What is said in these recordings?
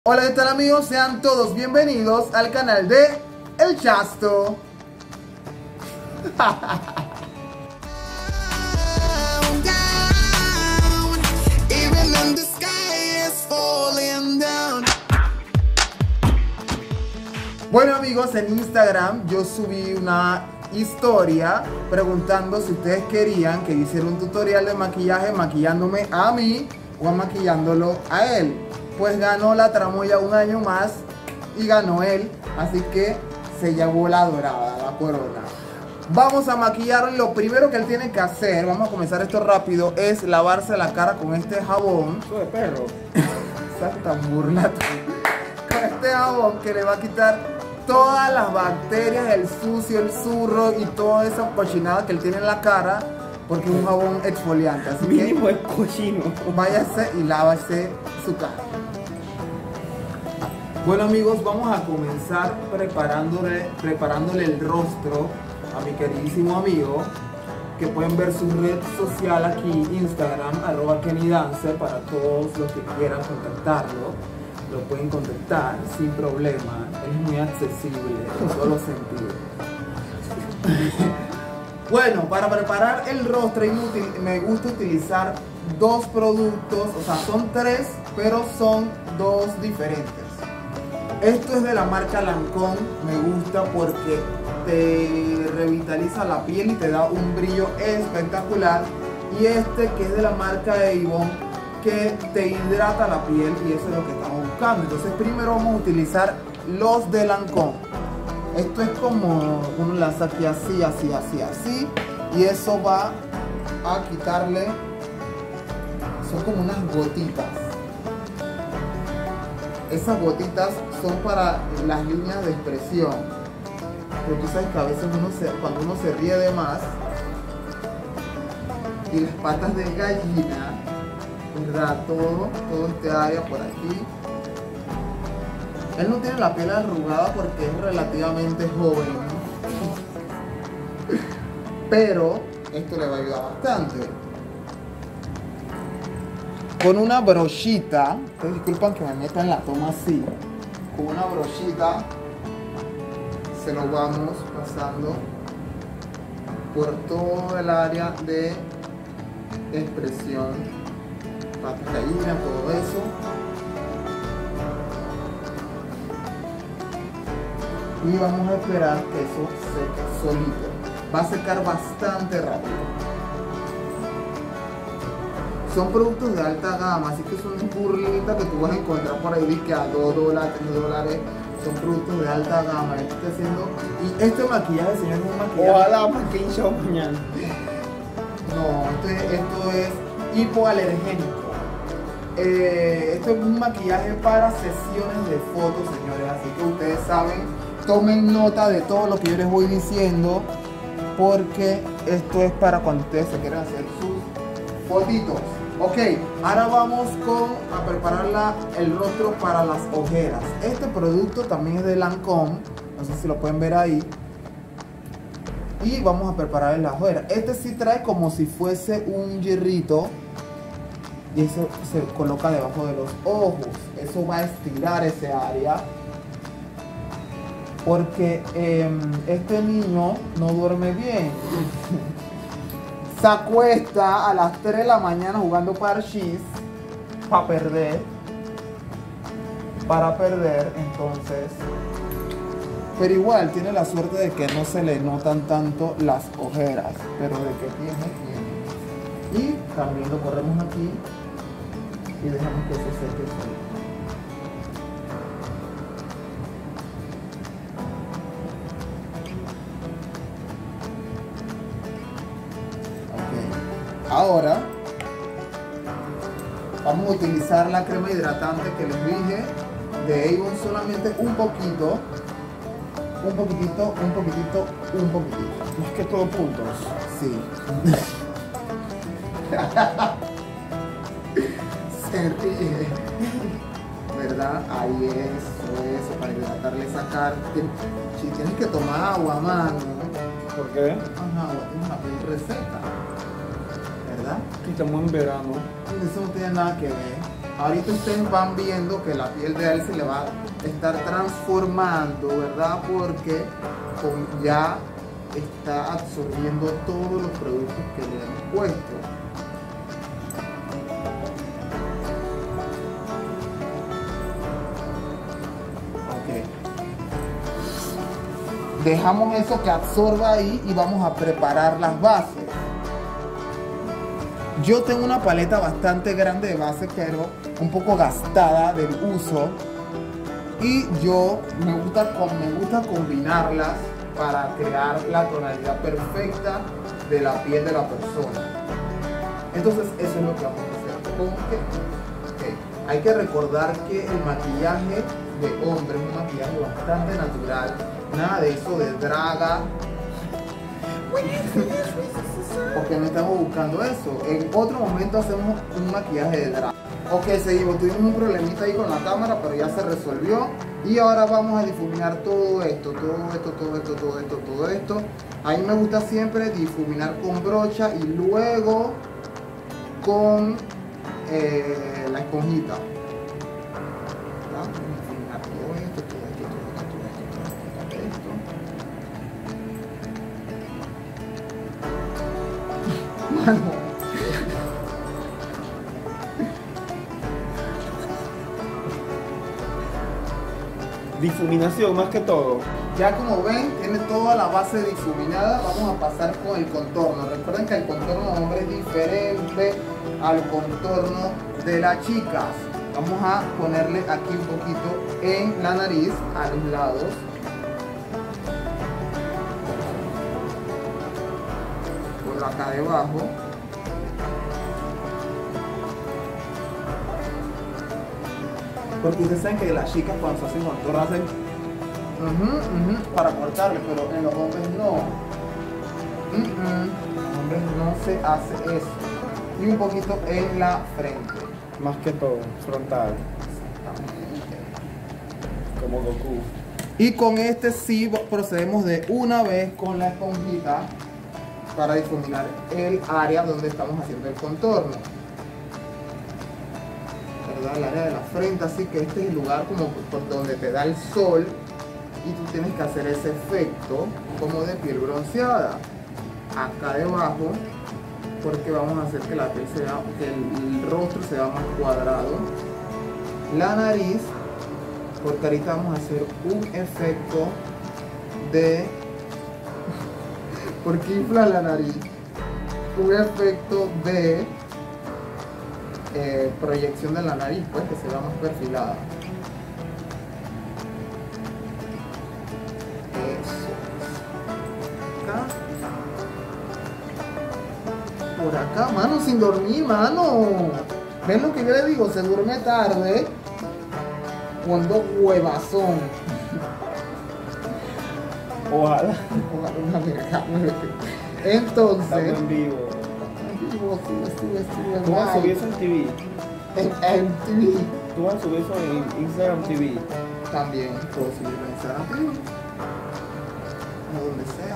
Hola, ¿qué tal amigos? Sean todos bienvenidos al canal de El Chasto. Bueno amigos, en Instagram yo subí una historia preguntando si ustedes querían que hiciera un tutorial de maquillaje maquillándome a mí o maquillándolo a él. Pues ganó la tramoya un año más y ganó él, así que se llevó la dorada, la corona. Vamos a maquillar. Lo primero que él tiene que hacer, vamos a comenzar esto rápido, es lavarse la cara con este jabón. Eso de perro. Exacto, burla tú. Con este jabón que le va a quitar todas las bacterias, el sucio, el zurro y toda esa cochinada que él tiene en la cara, porque es un jabón exfoliante. Así Mínimo que es cochino. váyase y lávase su cara. Bueno amigos, vamos a comenzar preparándole el rostro a mi queridísimo amigo, que pueden ver su red social aquí, Instagram, @KennyDancer, para todos los que quieran contactarlo. Lo pueden contactar sin problema, es muy accesible en todos los sentidos. Bueno, para preparar el rostro me gusta utilizar dos productos, o sea, son tres, pero son dos diferentes. Esto es de la marca Lancôme, me gusta porque te revitaliza la piel y te da un brillo espectacular. Y este que es de la marca Avon, que te hidrata la piel, y eso es lo que estamos buscando. Entonces primero vamos a utilizar los de Lancôme. Esto es como uno lanza aquí así, así, así, así, y eso va a quitarle, son como unas gotitas. Esas gotitas son para las líneas de expresión. Pero tú sabes que a veces cuando uno se ríe de más, y las patas de gallina, ¿verdad? Todo este área por aquí. Él no tiene la piel arrugada porque es relativamente joven, pero esto le va a ayudar bastante. Con una brochita, disculpan que me meta en la toma así, con una brochita se lo vamos pasando por todo el área de expresión, patas de gallina, todo eso. Y vamos a esperar que eso seque solito. Va a secar bastante rápido. Son productos de alta gama, así que son burlitas que tú vas a encontrar por ahí que a $2, $3. Son productos de alta gama. Esto está haciendo. Y este maquillaje, señor, es un maquillaje. Ojalá maquillen show mañana. No, esto es hipoalergénico. Esto es un maquillaje para sesiones de fotos, señores. Así que ustedes saben, tomen nota de todo lo que yo les voy diciendo, porque esto es para cuando ustedes se quieran hacer sus fotitos. Ok, ahora vamos a preparar el rostro para las ojeras. Este producto también es de Lancôme, no sé si lo pueden ver ahí. Y vamos a preparar las ojeras. Este sí trae como si fuese un hierrito, y eso se coloca debajo de los ojos. Eso va a estirar ese área, porque este niño no duerme bien. Se acuesta a las 3 de la mañana jugando parchís para perder, entonces. Pero igual tiene la suerte de que no se le notan tanto las ojeras, pero de que tiene. Y también lo corremos aquí y dejamos que eso seque solito. Ahora vamos a utilizar la crema hidratante que les dije de Avon, solamente un poquitito. Más que todo puntos. Sí. Se ríe, ¿verdad? Ahí eso, para hidratarle esa cara. Si tienes que tomar agua, mano. ¿Por qué? Ajá, tienes la piel reseca, ¿verdad? Aquí estamos en verano. Eso no tiene nada que ver. ahorita ustedes van viendo que la piel de él se le va a estar transformando, ¿verdad? Porque ya está absorbiendo todos los productos que le hemos puesto. Dejamos eso que absorba ahí y vamos a preparar las bases. Yo tengo una paleta bastante grande de bases, pero un poco gastada del uso. Y me gusta combinarlas para crear la tonalidad perfecta de la piel de la persona. Entonces eso es lo que vamos a hacer. ¿Con qué? Okay. Hay que recordar que el maquillaje de hombre es un maquillaje bastante natural. Nada de eso de draga. Porque no estamos buscando eso. En otro momento hacemos un maquillaje de draga. Ok, seguimos. Tuvimos un problemita ahí con la cámara, pero ya se resolvió. Y ahora vamos a difuminar todo esto. A mí me gusta siempre difuminar con brocha y luego con la esponjita. Difuminación más que todo. Ya como ven, tiene toda la base difuminada. Vamos a pasar con el contorno. Recuerden que el contorno de hombre es diferente al contorno de las chicas. Vamos a ponerle aquí un poquito en la nariz, a los lados. Por acá debajo. Porque ustedes saben que las chicas cuando se hacen contorno hacen para cortarle, pero en los hombres no. En los hombres no se hace eso. Y un poquito en la frente. Más que todo, frontal. Como Goku. Y con este sí procedemos de una vez con la esponjita para difuminar el área donde estamos haciendo el contorno. El área de la frente, así que este es el lugar como por donde te da el sol y tú tienes que hacer ese efecto como de piel bronceada acá debajo, porque vamos a hacer que la piel se vea, que el rostro se vea más cuadrado, la nariz, porque ahorita vamos a hacer un efecto de porque infla la nariz, un efecto de proyección de la nariz, pues que se vea más perfilada. Eso. Acá. Por acá, mano, sin dormir, mano. ¿Ven lo que yo le digo? Se duerme tarde cuando huevazón. Ojalá. Una verga. Entonces. Estamos en vivo. Tú vas a subir eso en TV. En TV. Tú vas a subir eso en Instagram TV. También puedo subirlo en Instagram TV. O donde sea.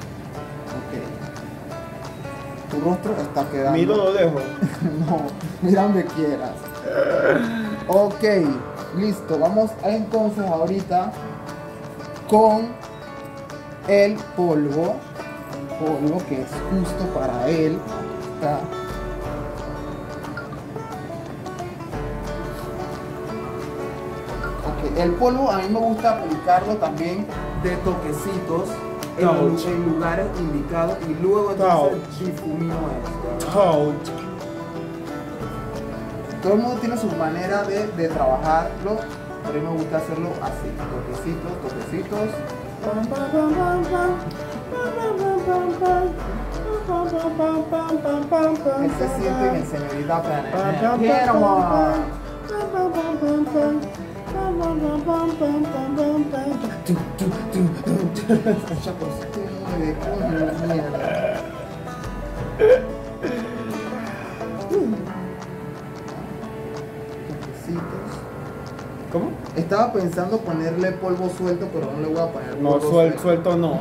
Ok. Tu rostro está quedando. Miro lo dejo. No, mira donde quieras. Ok, listo. Vamos entonces ahorita con el polvo. El polvo que es justo para él. Acá. Ok, el polvo a mí me gusta aplicarlo también de toquecitos en lugares indicados y luego entonces difumino esto. Todo el mundo tiene su manera de trabajarlo, pero a mí me gusta hacerlo así, toquecitos. Que se siente en señorita ¿Cómo? Estaba pensando ponerle polvo suelto, pero no le voy a poner polvo No, suelto no.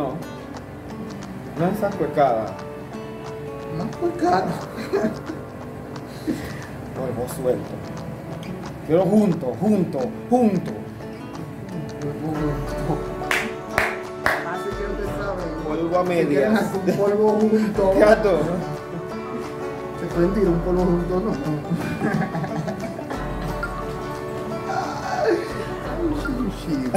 No es esa cuecada. No es cuecada. Polvo suelto. Pero junto. Así que ustedes saben. Polvo a Si quieren medias. hacer un polvo junto. Gato. Se pueden tirar un polvo junto, ¿no? Ay, shit.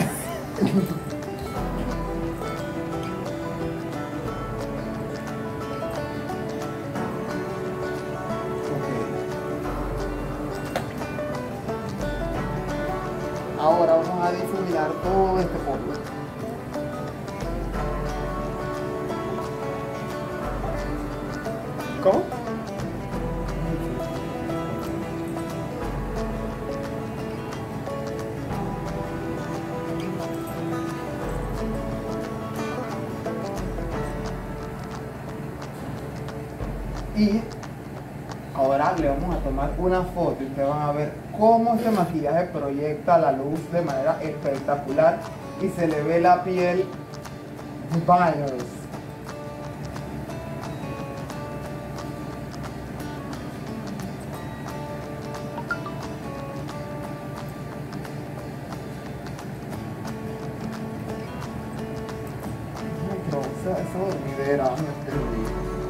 Ahora vamos a difuminar todo este polvo. ¿Cómo? Y ahora le vamos a tomar una foto y ustedes van a ver cómo este maquillaje proyecta la luz de manera espectacular y se le ve la piel divinos. Ay, pero esa dormidera me perdí.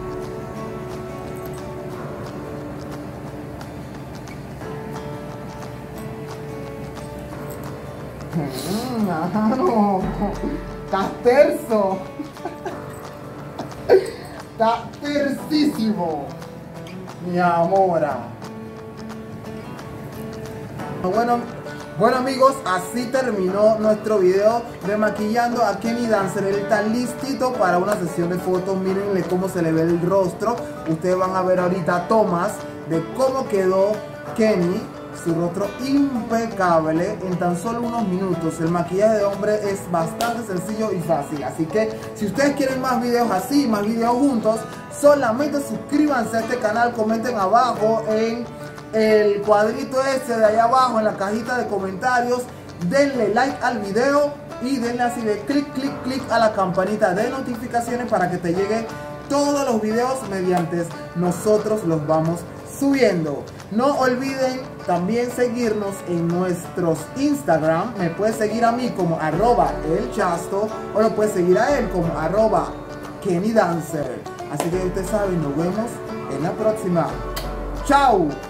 No. Estás terso. Estás tersísimo. Mi amora. Bueno amigos, así terminó nuestro video de maquillando a Kenny Dancer. Él está listito para una sesión de fotos. Mírenle cómo se le ve el rostro. Ustedes van a ver ahorita tomas de cómo quedó Kenny. Su rostro impecable en tan solo unos minutos. El maquillaje de hombre es bastante sencillo y fácil. Así que si ustedes quieren más videos así, más videos juntos, solamente suscríbanse a este canal. Comenten abajo en el cuadrito ese de ahí abajo, en la cajita de comentarios. Denle like al video y denle así de clic a la campanita de notificaciones para que te llegue todos los videos mediante nosotros los vamos subiendo. No olviden también seguirnos en nuestros Instagram. Me puedes seguir a mí como @elchasto o lo puedes seguir a él como @KennyDancer. Así que ustedes saben, nos vemos en la próxima. ¡Chao!